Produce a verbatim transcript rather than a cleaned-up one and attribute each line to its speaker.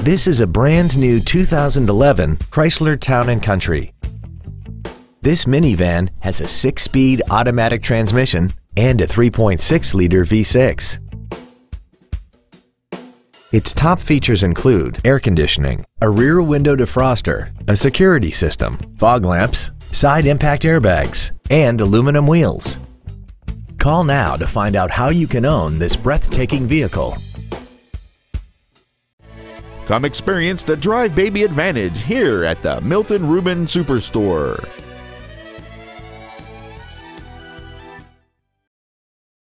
Speaker 1: This is a brand new two thousand eleven Chrysler Town and Country. This minivan has a six-speed automatic transmission and a three point six liter V six. Its top features include air conditioning, a rear window defroster, a security system, fog lamps, side impact airbags, and aluminum wheels. Call now to find out how you can own this breathtaking vehicle.
Speaker 2: Come experience the Drive Baby Advantage here at the Milton Ruben Superstore.